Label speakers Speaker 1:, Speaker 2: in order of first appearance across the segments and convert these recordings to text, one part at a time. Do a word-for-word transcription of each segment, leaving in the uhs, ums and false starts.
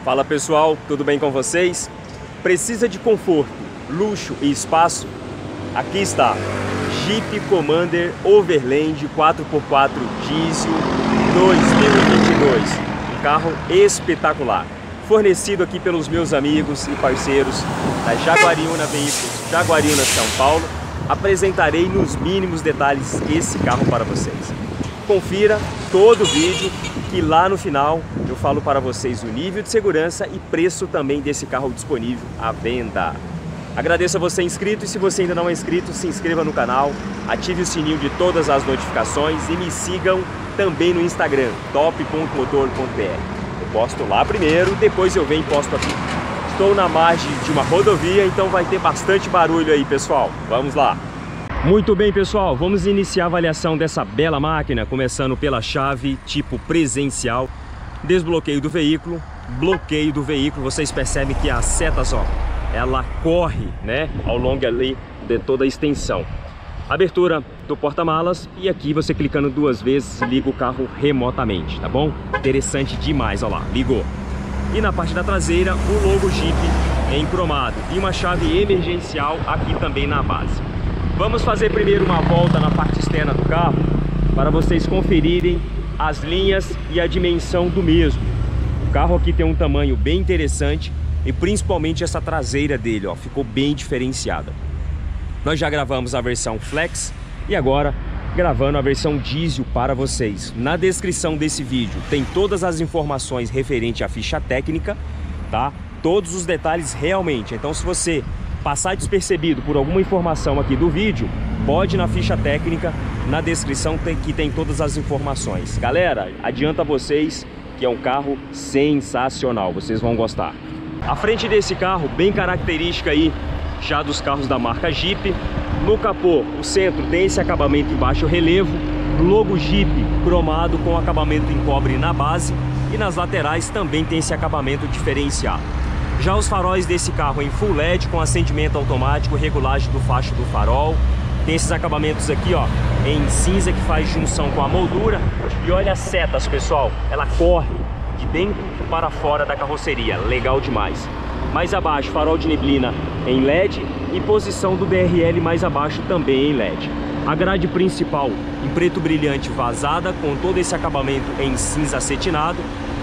Speaker 1: Fala pessoal, tudo bem com vocês? Precisa de conforto, luxo e espaço? Aqui está, Jeep Commander Overland quatro por quatro Diesel dois mil e vinte e dois, um carro espetacular, fornecido aqui pelos meus amigos e parceiros da Jaguariúna Veículos, Jaguariúna São Paulo. Apresentarei nos mínimos detalhes esse carro para vocês. Confira todo o vídeo que lá no final eu falo para vocês o nível de segurança e preço também desse carro disponível à venda. Agradeço a você inscrito e se você ainda não é inscrito, se inscreva no canal, ative o sininho de todas as notificações e me sigam também no Instagram, top ponto motor ponto br. Eu posto lá primeiro, depois eu venho e posto aqui. Estou na margem de uma rodovia, então vai ter bastante barulho aí, pessoal. Vamos lá! Muito bem, pessoal, vamos iniciar a avaliação dessa bela máquina, começando pela chave tipo presencial, desbloqueio do veículo, bloqueio do veículo. Vocês percebem que as setas, ó, ela corre, né, ao longo ali de toda a extensão. Abertura do porta-malas e aqui você clicando duas vezes liga o carro remotamente, tá bom? Interessante demais, ó lá, ligou. E na parte da traseira, o logo Jeep em cromado e uma chave emergencial aqui também na base. Vamos fazer primeiro uma volta na parte externa do carro para vocês conferirem as linhas e a dimensão do mesmo. O carro aqui tem um tamanho bem interessante e principalmente essa traseira dele, ó, ficou bem diferenciada. Nós já gravamos a versão Flex e agora gravando a versão Diesel para vocês. Na descrição desse vídeo tem todas as informações referente à ficha técnica, tá? Todos os detalhes realmente. Então se você passar despercebido por alguma informação aqui do vídeo, pode ir na ficha técnica, na descrição tem, que tem todas as informações. Galera, adianta vocês que é um carro sensacional, vocês vão gostar. A frente desse carro, bem característica aí já dos carros da marca Jeep. No capô, o centro tem esse acabamento em baixo relevo, logo Jeep cromado com acabamento em cobre na base e nas laterais também tem esse acabamento diferenciado. Já os faróis desse carro em Full L E D com acendimento automático, regulagem do facho do farol. Tem esses acabamentos aqui, ó, em cinza que faz junção com a moldura. E olha as setas, pessoal, ela corre de dentro para fora da carroceria, legal demais. Mais abaixo, farol de neblina em L E D e posição do D R L mais abaixo também em L E D. A grade principal em preto brilhante vazada com todo esse acabamento em cinza acetinado.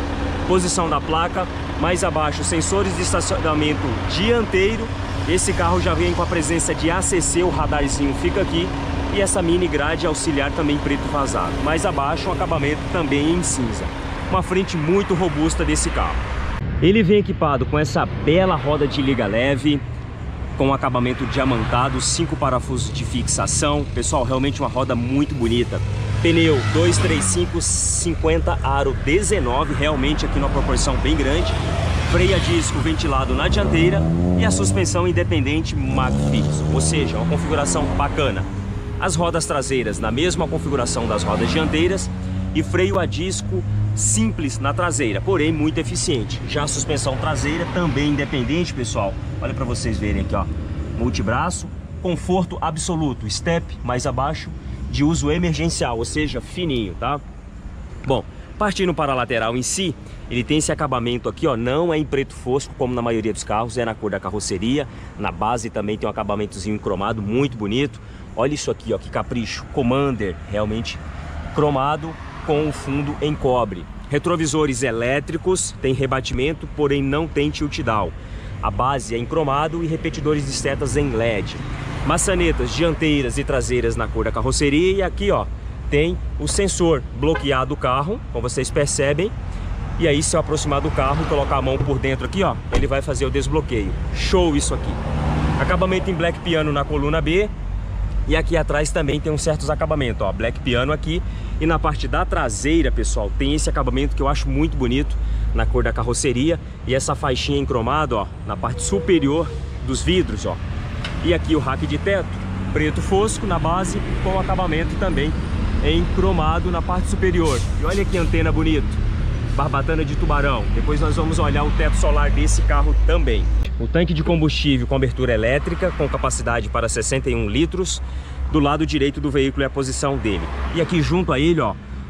Speaker 1: Posição da placa, mais abaixo sensores de estacionamento dianteiro. Esse carro já vem com a presença de A C C, o radarzinho fica aqui. E essa mini grade auxiliar também preto vazado. Mais abaixo um acabamento também em cinza. Uma frente muito robusta desse carro. Ele vem equipado com essa bela roda de liga leve, com acabamento diamantado, cinco parafusos de fixação. Pessoal, realmente uma roda muito bonita. Pneu dois três cinco cinquenta aro dezenove, realmente aqui numa proporção bem grande. Freio a disco ventilado na dianteira e a suspensão independente Magfix, ou seja, uma configuração bacana. As rodas traseiras na mesma configuração das rodas dianteiras e freio a disco simples na traseira, porém muito eficiente. Já a suspensão traseira também independente, pessoal. Olha para vocês verem aqui, ó, multibraço, conforto absoluto, step mais abaixo de uso emergencial, ou seja, fininho, tá? Bom, partindo para a lateral em si, ele tem esse acabamento aqui, ó, não é em preto fosco como na maioria dos carros, é na cor da carroceria. Na base também tem um acabamentozinho em cromado muito bonito. Olha isso aqui, ó, que capricho, Commander, realmente cromado com o fundo em cobre. Retrovisores elétricos, tem rebatimento, porém não tem tilt down. A base é em cromado e repetidores de setas em L E D. Maçanetas dianteiras e traseiras na cor da carroceria e aqui, ó, tem o sensor bloquear do carro, como vocês percebem. E aí se eu aproximar do carro e colocar a mão por dentro aqui, ó, ele vai fazer o desbloqueio. Show isso aqui. Acabamento em black piano na coluna B. E aqui atrás também tem uns certos acabamentos, ó, black piano aqui. E na parte da traseira, pessoal, tem esse acabamento que eu acho muito bonito na cor da carroceria. E essa faixinha em cromado, ó, na parte superior dos vidros, ó. E aqui o rack de teto, preto fosco na base, com acabamento também em cromado na parte superior. E olha que antena bonito, barbatana de tubarão. Depois nós vamos olhar o teto solar desse carro também. O tanque de combustível com abertura elétrica, com capacidade para sessenta e um litros. Do lado direito do veículo é a posição dele. E aqui junto a ele, ó,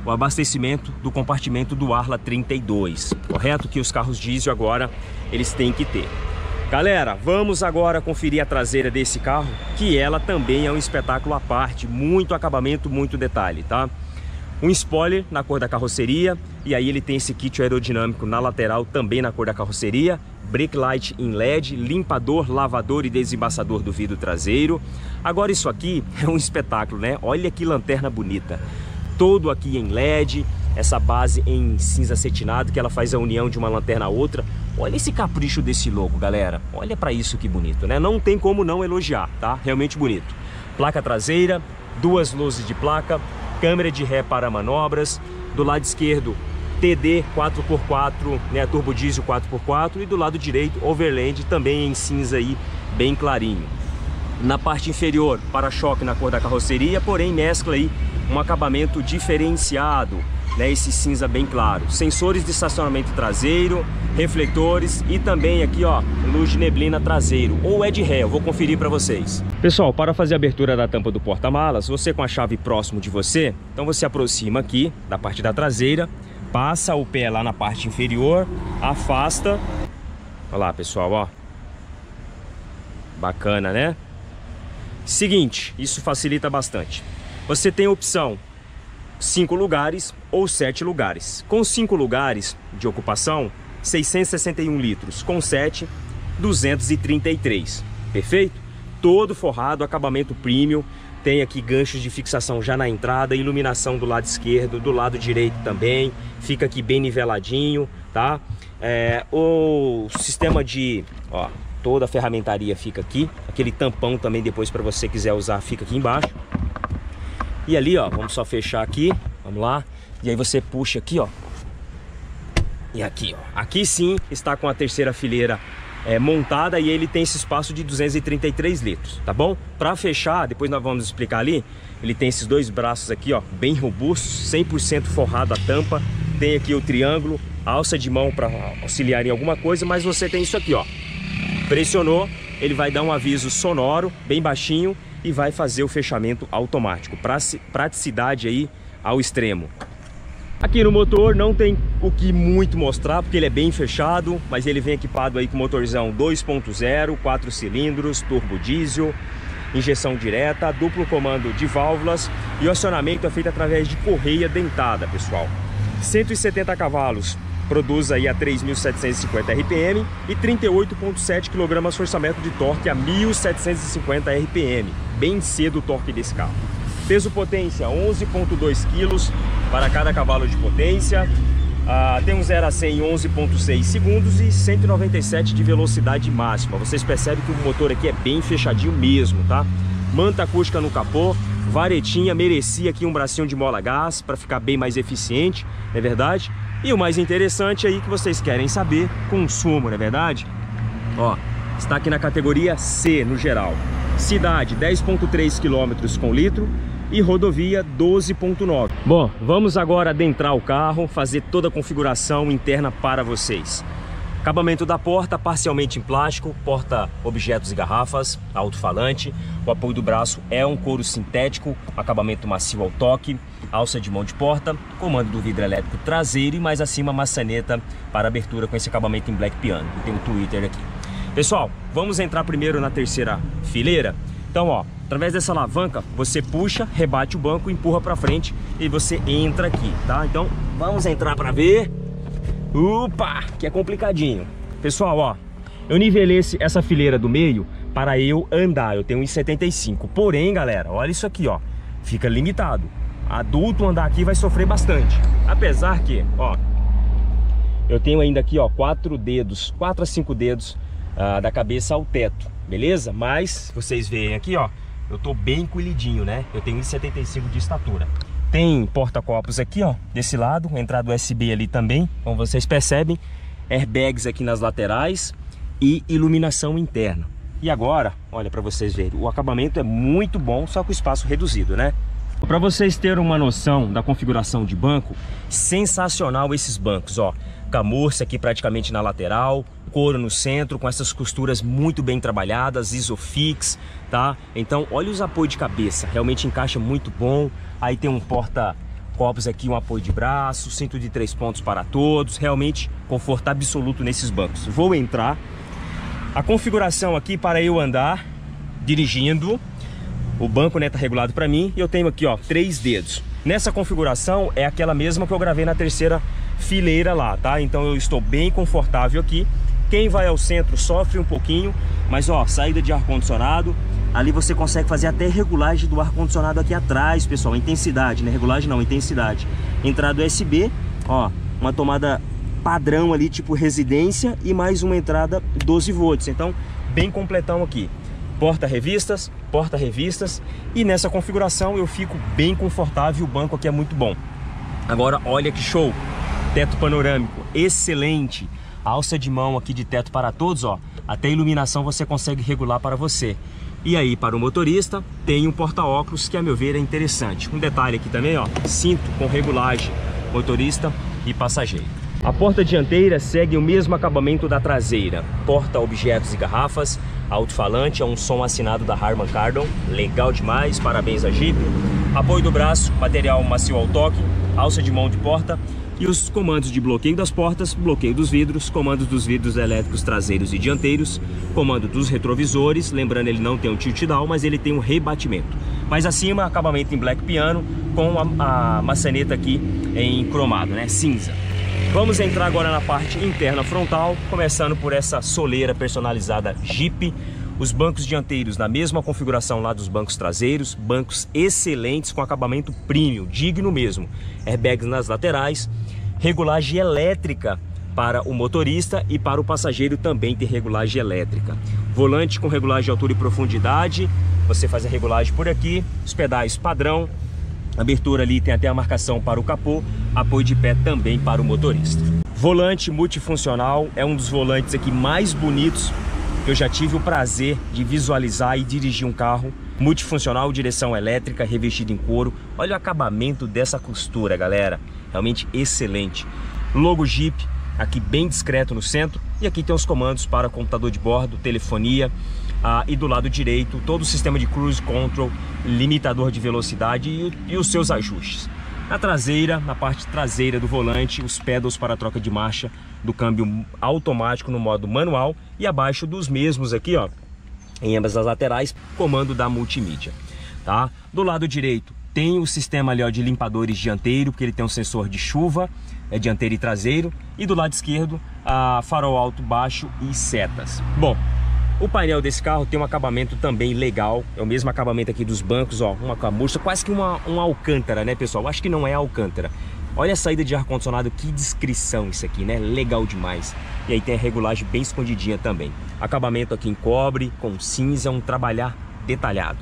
Speaker 1: o abastecimento do compartimento do Arla trinta e dois, correto? Que os carros diesel agora eles têm que ter. Galera, vamos agora conferir a traseira desse carro, que ela também é um espetáculo à parte, muito acabamento, muito detalhe, tá? Um spoiler na cor da carroceria, e aí ele tem esse kit aerodinâmico na lateral também na cor da carroceria, brake light em L E D, limpador, lavador e desembaçador do vidro traseiro. Agora isso aqui é um espetáculo, né? Olha que lanterna bonita, todo aqui em L E D, essa base em cinza acetinado que ela faz a união de uma lanterna a outra. Olha esse capricho desse logo, galera, olha para isso que bonito, né? Não tem como não elogiar, tá? Realmente bonito. Placa traseira, duas luzes de placa, câmera de ré para manobras, do lado esquerdo T D quatro por quatro, né, turbo diesel quatro por quatro, e do lado direito Overland também em cinza aí, bem clarinho. Na parte inferior, para-choque na cor da carroceria, porém mescla aí um acabamento diferenciado, né, esse cinza bem claro. Sensores de estacionamento traseiro, refletores e também aqui, ó, luz de neblina traseiro, ou é de ré, eu vou conferir para vocês. Pessoal, para fazer a abertura da tampa do porta-malas, você com a chave próximo de você, então você aproxima aqui da parte da traseira, passa o pé lá na parte inferior, afasta. Olha lá, pessoal, ó. Bacana, né? Seguinte, isso facilita bastante. Você tem a opção cinco lugares ou sete lugares. Com cinco lugares de ocupação, seiscentos e sessenta e um litros. Com sete, duzentos e trinta e três. Perfeito? Todo forrado, acabamento premium. Tem aqui ganchos de fixação já na entrada, iluminação do lado esquerdo, do lado direito também. Fica aqui bem niveladinho, tá? É, o sistema de... ó, toda a ferramentaria fica aqui. Aquele tampão também depois para você quiser usar fica aqui embaixo. E ali, ó, vamos só fechar aqui, vamos lá. E aí você puxa aqui, ó. E aqui, ó. Aqui sim está com a terceira fileira é, montada e ele tem esse espaço de duzentos e trinta e três litros, tá bom? Para fechar, depois nós vamos explicar ali, ele tem esses dois braços aqui, ó, bem robustos, cem por cento forrado a tampa. Tem aqui o triângulo, alça de mão para auxiliar em alguma coisa, mas você tem isso aqui, ó. Pressionou, ele vai dar um aviso sonoro, bem baixinho, e vai fazer o fechamento automático. Praticidade aí ao extremo. Aqui no motor não tem o que muito mostrar, porque ele é bem fechado, mas ele vem equipado aí com motorzão dois ponto zero, quatro cilindros, turbo diesel, injeção direta, duplo comando de válvulas, e o acionamento é feito através de correia dentada, pessoal. cento e setenta cavalos, produz aí a três mil setecentos e cinquenta R P M e trinta e oito vírgula sete quilos-forçamento de torque a mil setecentos e cinquenta R P M. Bem cedo o torque desse carro. Peso potência onze vírgula dois quilos para cada cavalo de potência. Ah, tem um zero a cem em onze vírgula seis segundos e cento e noventa e sete de velocidade máxima. Vocês percebem que o motor aqui é bem fechadinho mesmo, tá? Manta acústica no capô, varetinha, merecia aqui um bracinho de mola gás para ficar bem mais eficiente, não é verdade? E o mais interessante aí que vocês querem saber, consumo, não é verdade? Ó, está aqui na categoria C no geral. Cidade dez vírgula três quilômetros com litro e rodovia doze vírgula nove. Bom, vamos agora adentrar o carro, fazer toda a configuração interna para vocês. Acabamento da porta parcialmente em plástico, porta objetos e garrafas, alto-falante. O apoio do braço é um couro sintético, acabamento macio ao toque, alça de mão de porta, comando do vidro elétrico traseiro e mais acima maçaneta para abertura com esse acabamento em black piano. E tem o Twitter aqui. Pessoal, vamos entrar primeiro na terceira fileira. Então, ó, através dessa alavanca, você puxa, rebate o banco, empurra para frente e você entra aqui, tá? Então, vamos entrar para ver. Opa, que é complicadinho. Pessoal, ó, eu nivelei esse, essa fileira do meio para eu andar. Eu tenho um e setenta e cinco. Porém, galera, olha isso aqui, ó. Fica limitado. Adulto andar aqui vai sofrer bastante. Apesar que, ó, eu tenho ainda aqui, ó, quatro dedos, quatro a cinco dedos uh, da cabeça ao teto, beleza? Mas, vocês veem aqui, ó, eu tô bem encolhidinho, né? Eu tenho um e setenta e cinco de estatura. Tem porta-copos aqui, ó, desse lado, entrada U S B ali também, como vocês percebem, airbags aqui nas laterais e iluminação interna. E agora, olha para vocês verem, o acabamento é muito bom, só com espaço reduzido, né? Para vocês terem uma noção da configuração de banco, sensacional esses bancos, ó, camurça aqui praticamente na lateral, couro no centro, com essas costuras muito bem trabalhadas, Isofix, tá? Então, olha os apoios de cabeça, realmente encaixa muito bom. Aí tem um porta porta-copos aqui, um apoio de braço, cinto de três pontos para todos, realmente conforto absoluto nesses bancos. Vou entrar. A configuração aqui para eu andar dirigindo, o banco, né, tá regulado para mim, e eu tenho aqui, ó, três dedos. Nessa configuração é aquela mesma que eu gravei na terceira fileira lá, tá? Então eu estou bem confortável aqui. Quem vai ao centro sofre um pouquinho, mas ó, saída de ar-condicionado. Ali você consegue fazer até regulagem do ar-condicionado aqui atrás, pessoal. Intensidade, né? Regulagem não, intensidade. Entrada U S B, ó, uma tomada padrão ali, tipo residência, e mais uma entrada doze volts. Então, bem completão aqui. Porta-revistas, porta-revistas. E nessa configuração eu fico bem confortável. O banco aqui é muito bom. Agora, olha que show. Teto panorâmico, excelente. Alça de mão aqui de teto para todos, ó. Até a iluminação você consegue regular para você. E aí, para o motorista, tem um porta-óculos que, a meu ver, é interessante. Um detalhe aqui também, ó, cinto com regulagem, motorista e passageiro. A porta dianteira segue o mesmo acabamento da traseira. Porta objetos e garrafas, alto-falante, é um som assinado da Harman Kardon. Legal demais, parabéns a Jeep. Apoio do braço, material macio ao toque, alça de mão de porta. E os comandos de bloqueio das portas, bloqueio dos vidros, comandos dos vidros elétricos traseiros e dianteiros, comando dos retrovisores, lembrando ele não tem um tilt down, mas ele tem um rebatimento. Mais acima, acabamento em black piano com a, a maçaneta aqui em cromado, né, cinza. Vamos entrar agora na parte interna frontal, começando por essa soleira personalizada Jeep. Os bancos dianteiros na mesma configuração lá dos bancos traseiros, bancos excelentes com acabamento premium, digno mesmo. Airbags nas laterais, regulagem elétrica para o motorista e para o passageiro também tem regulagem elétrica. Volante com regulagem de altura e profundidade, você faz a regulagem por aqui, os pedais padrão, abertura ali tem até a marcação para o capô, apoio de pé também para o motorista. Volante multifuncional, é um dos volantes aqui mais bonitos. Eu já tive o prazer de visualizar e dirigir um carro multifuncional, direção elétrica, revestido em couro. Olha o acabamento dessa costura, galera. Realmente excelente. Logo Jeep, aqui bem discreto no centro. E aqui tem os comandos para computador de bordo, telefonia. Ah, e do lado direito, todo o sistema de cruise control, limitador de velocidade e, e os seus ajustes. Na traseira, na parte traseira do volante, os pedals para troca de marcha do câmbio automático no modo manual e abaixo dos mesmos aqui, ó, em ambas as laterais, comando da multimídia, tá? Do lado direito tem o sistema ali, ó, de limpadores dianteiro, porque ele tem um sensor de chuva, é dianteiro e traseiro, e do lado esquerdo, a farol alto, baixo e setas. Bom, o painel desse carro tem um acabamento também legal, é o mesmo acabamento aqui dos bancos, ó, uma camurça, quase que uma, uma alcântara, né, pessoal? Acho que não é alcântara. Olha a saída de ar-condicionado, que descrição isso aqui, né? Legal demais. E aí tem a regulagem bem escondidinha também. Acabamento aqui em cobre, com cinza, um trabalhar detalhado.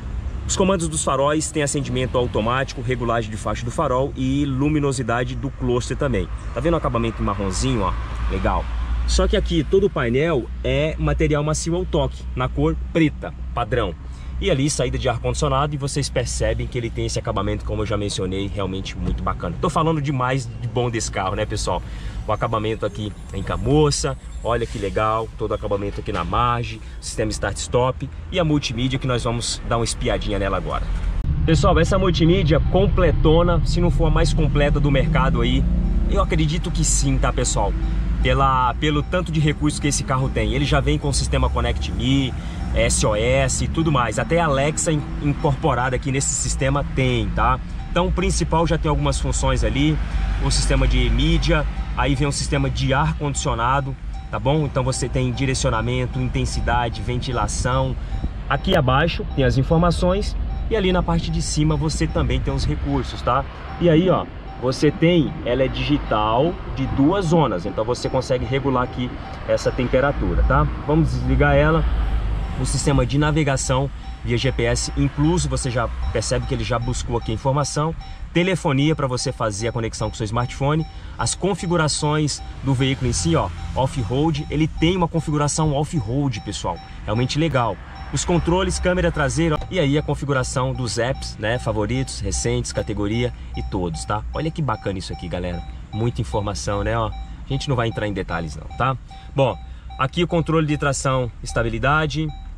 Speaker 1: Os comandos dos faróis têm acendimento automático, regulagem de faixa do farol e luminosidade do cluster também. Tá vendo o acabamento em marronzinho, ó? Legal. Só que aqui todo o painel é material macio ao toque, na cor preta, padrão. E ali saída de ar-condicionado e vocês percebem que ele tem esse acabamento, como eu já mencionei, realmente muito bacana. Tô falando demais de bom desse carro, né, pessoal? O acabamento aqui em camoça, olha que legal, todo o acabamento aqui na margem, sistema start-stop e a multimídia que nós vamos dar uma espiadinha nela agora. Pessoal, essa multimídia completona, se não for a mais completa do mercado aí, eu acredito que sim, tá, pessoal? Pela, pelo tanto de recursos que esse carro tem. Ele já vem com o sistema Connect Me, S O S e tudo mais. Até a Alexa incorporada aqui nesse sistema tem, tá? Então o principal já tem algumas funções ali. O sistema de mídia, aí vem um sistema de ar-condicionado, tá bom? Então você tem direcionamento, intensidade, ventilação. Aqui abaixo tem as informações e ali na parte de cima você também tem os recursos, tá? E aí, ó, você tem, ela é digital de duas zonas, então você consegue regular aqui essa temperatura, tá? Vamos desligar ela. O sistema de navegação via G P S incluso, você já percebe que ele já buscou aqui a informação. Telefonia para você fazer a conexão com o seu smartphone. As configurações do veículo em si, ó, off-road, ele tem uma configuração off-road, pessoal, realmente legal. Os controles, câmera traseira e aí a configuração dos apps, né, favoritos, recentes, categoria e todos, tá? Olha que bacana isso aqui, galera. Muita informação, né, ó. A gente não vai entrar em detalhes não, tá? Bom, aqui o controle de tração, estabilidade,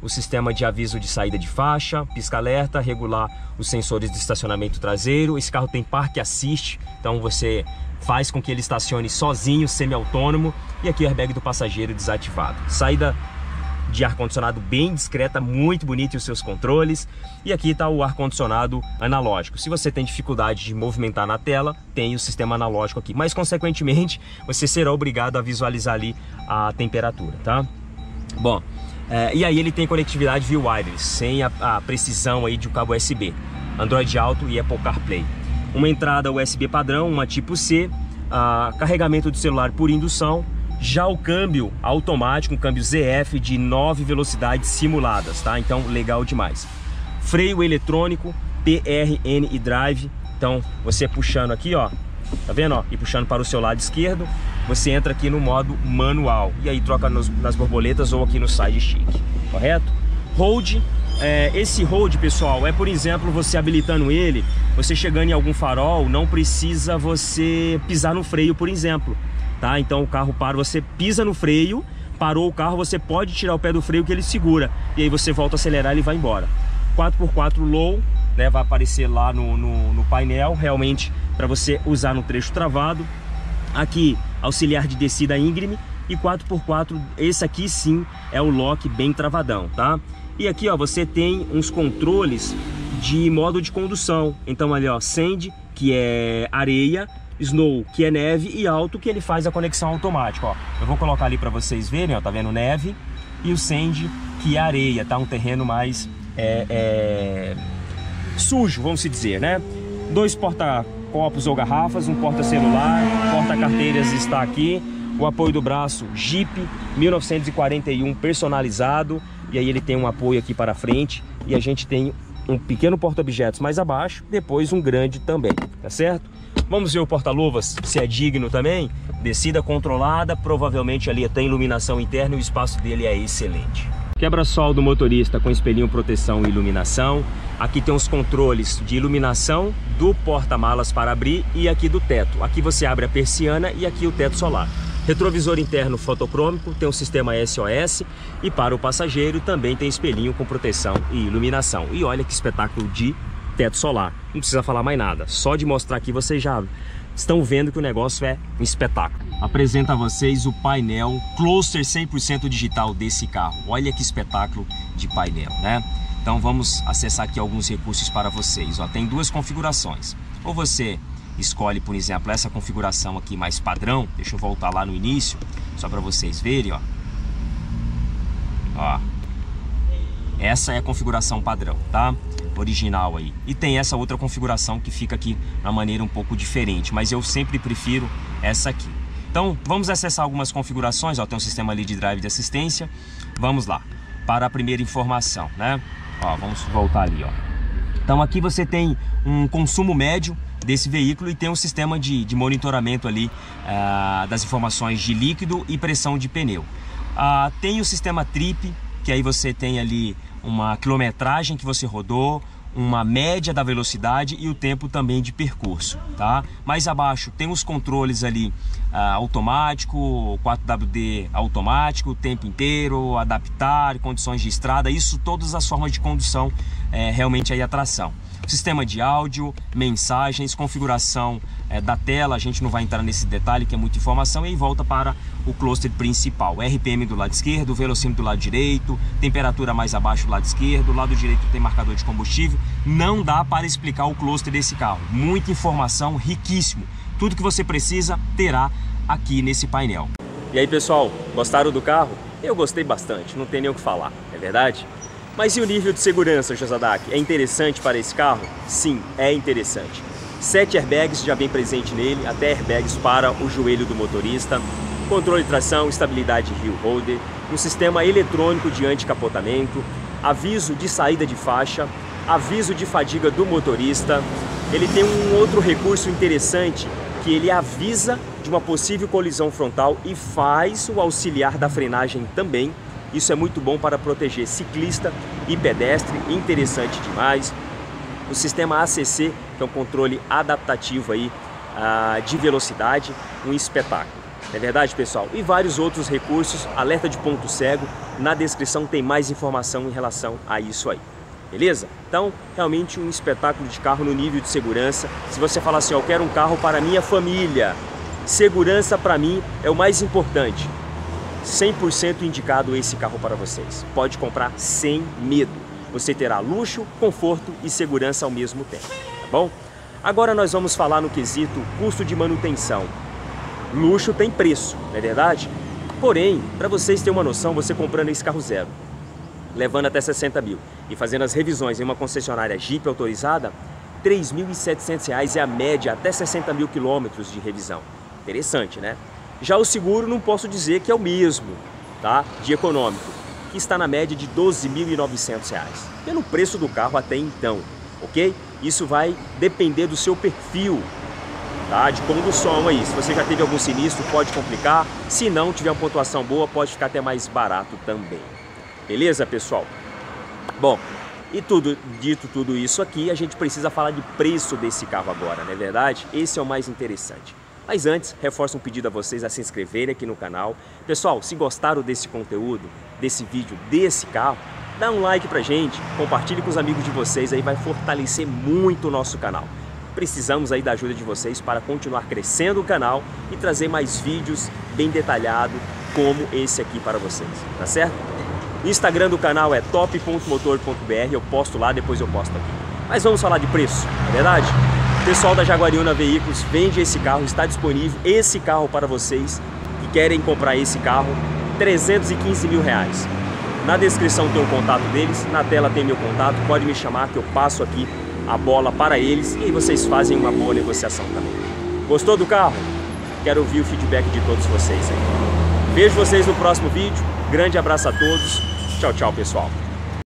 Speaker 1: o sistema de aviso de saída de faixa, pisca-alerta, regular os sensores de estacionamento traseiro. Esse carro tem parque assist, então você faz com que ele estacione sozinho, semi-autônomo. E aqui o airbag do passageiro desativado. Saída de ar-condicionado bem discreta, muito bonito, e os seus controles. E aqui está o ar-condicionado analógico. Se você tem dificuldade de movimentar na tela, tem o sistema analógico aqui. Mas, consequentemente, você será obrigado a visualizar ali a temperatura, tá? Bom, é, e aí ele tem conectividade via wireless, sem a, a precisão aí de um cabo U S B. Android Auto e Apple CarPlay. Uma entrada U S B padrão, uma tipo C, a, carregamento do celular por indução. Já o câmbio automático, um câmbio Z F de nove velocidades simuladas, tá? Então, legal demais. Freio eletrônico, P R N e Drive. Então, você puxando aqui, ó, tá vendo, ó? E puxando para o seu lado esquerdo, você entra aqui no modo manual. E aí troca nos, nas borboletas ou aqui no side stick, correto? Hold, é, esse hold, pessoal, é, por exemplo, você habilitando ele, você chegando em algum farol, não precisa você pisar no freio, por exemplo. Tá? Então o carro para, você pisa no freio, parou o carro, você pode tirar o pé do freio que ele segura. E aí você volta a acelerar e ele vai embora. quatro por quatro low, né, vai aparecer lá no, no, no painel, realmente para você usar no trecho travado. Aqui, auxiliar de descida íngreme. E quatro por quatro, esse aqui sim é o lock bem travadão, tá? E aqui, ó, você tem uns controles de modo de condução. Então ali, ó, Sand, que é areia, Snow, que é neve, e Auto, que ele faz a conexão automática, ó. Eu vou colocar ali para vocês verem, ó, tá vendo, neve, e o Sand, que é areia, tá? Um terreno mais é, é... sujo, vamos dizer, né? Dois porta-copos ou garrafas, um porta-celular, porta-carteiras está aqui, o apoio do braço Jeep mil novecentos e quarenta e um personalizado, e aí ele tem um apoio aqui para frente, e a gente tem um pequeno porta-objetos mais abaixo, depois um grande também, tá certo? Vamos ver o porta-luvas, se é digno também. Descida controlada, provavelmente ali tem iluminação interna e o espaço dele é excelente. Quebra-sol do motorista com espelhinho, proteção e iluminação. Aqui tem os controles de iluminação do porta-malas para abrir e aqui do teto. Aqui você abre a persiana e aqui o teto solar. Retrovisor interno fotocrômico, tem um sistema S O S e para o passageiro também tem espelhinho com proteção e iluminação. E olha que espetáculo de teto solar, não precisa falar mais nada, só de mostrar aqui vocês já estão vendo que o negócio é um espetáculo. Apresento a vocês o painel Cluster cem por cento digital desse carro. Olha que espetáculo de painel, né? Então vamos acessar aqui alguns recursos para vocês. Ó, tem duas configurações, ou você escolhe, por exemplo, essa configuração aqui mais padrão. Deixa eu voltar lá no início, só para vocês verem, ó. Ó, essa é a configuração padrão, tá? Original aí. E tem essa outra configuração que fica aqui na maneira um pouco diferente, mas eu sempre prefiro essa aqui. Então vamos acessar algumas configurações, ó, tem um sistema ali de drive de assistência. Vamos lá para a primeira informação, né? Ó, vamos voltar ali, ó. Então aqui você tem um consumo médio desse veículo e tem um sistema de, de monitoramento ali uh, das informações de líquido e pressão de pneu. Uh, tem o sistema Trip, que aí você tem ali uma quilometragem que você rodou, uma média da velocidade e o tempo também de percurso, tá? Mais abaixo tem os controles ali ah, automático, quatro W D automático, o tempo inteiro, adaptar, condições de estrada, isso todas as formas de condução, é, realmente aí a tração. Sistema de áudio, mensagens, configuração é, da tela, a gente não vai entrar nesse detalhe que é muita informação, e aí volta para o cluster principal. R P M do lado esquerdo, velocímetro do lado direito, temperatura mais abaixo do lado esquerdo, do lado direito tem marcador de combustível. Não dá para explicar o cluster desse carro, muita informação, riquíssimo. Tudo que você precisa terá aqui nesse painel. E aí, pessoal, gostaram do carro? Eu gostei bastante, não tem nem o que falar, é verdade? Mas e o nível de segurança, Josadak? É interessante para esse carro? Sim, é interessante. Sete airbags já vem presente nele, até airbags para o joelho do motorista, controle de tração, estabilidade hill holder, um sistema eletrônico de anticapotamento, aviso de saída de faixa, aviso de fadiga do motorista. Ele tem um outro recurso interessante, que ele avisa de uma possível colisão frontal e faz o auxiliar da frenagem também. Isso é muito bom para proteger ciclista e pedestre, interessante demais. O sistema A C C, que é um controle adaptativo aí, uh, de velocidade, um espetáculo. Não é verdade, pessoal? E vários outros recursos, alerta de ponto cego, na descrição tem mais informação em relação a isso aí. Beleza? Então, realmente um espetáculo de carro no nível de segurança. Se você falar assim, ó, eu quero um carro para minha família, segurança para mim é o mais importante. cem por cento indicado esse carro para vocês. Pode comprar sem medo. Você terá luxo, conforto e segurança ao mesmo tempo, tá bom? Agora nós vamos falar no quesito custo de manutenção. Luxo tem preço, não é verdade? Porém, para vocês terem uma noção, você comprando esse carro zero, levando até sessenta mil e fazendo as revisões em uma concessionária Jeep autorizada, três mil e setecentos reais é a média até sessenta mil quilômetros de revisão. Interessante, né? Já o seguro não posso dizer que é o mesmo, tá? De econômico, que está na média de doze mil e novecentos reais, pelo preço do carro até então, ok? Isso vai depender do seu perfil, tá? De condução aí. Se você já teve algum sinistro, pode complicar. Se não tiver uma pontuação boa, pode ficar até mais barato também. Beleza, pessoal? Bom, e tudo dito tudo isso aqui, a gente precisa falar de preço desse carro agora, não é verdade? Esse é o mais interessante. Mas antes, reforço um pedido a vocês a se inscreverem aqui no canal. Pessoal, se gostaram desse conteúdo, desse vídeo, desse carro, dá um like pra gente, compartilhe com os amigos de vocês, aí vai fortalecer muito o nosso canal. Precisamos aí da ajuda de vocês para continuar crescendo o canal e trazer mais vídeos bem detalhados como esse aqui para vocês, tá certo? O Instagram do canal é top ponto motor ponto br, eu posto lá, depois eu posto aqui. Mas vamos falar de preço, não é verdade? O pessoal da Jaguariúna Veículos vende esse carro, está disponível esse carro para vocês que querem comprar esse carro, trezentos e quinze mil reais. Na descrição tem o contato deles, na tela tem meu contato, pode me chamar que eu passo aqui a bola para eles e aí vocês fazem uma boa negociação também. Gostou do carro? Quero ouvir o feedback de todos vocês aí. Vejo vocês no próximo vídeo, grande abraço a todos, tchau, tchau, pessoal.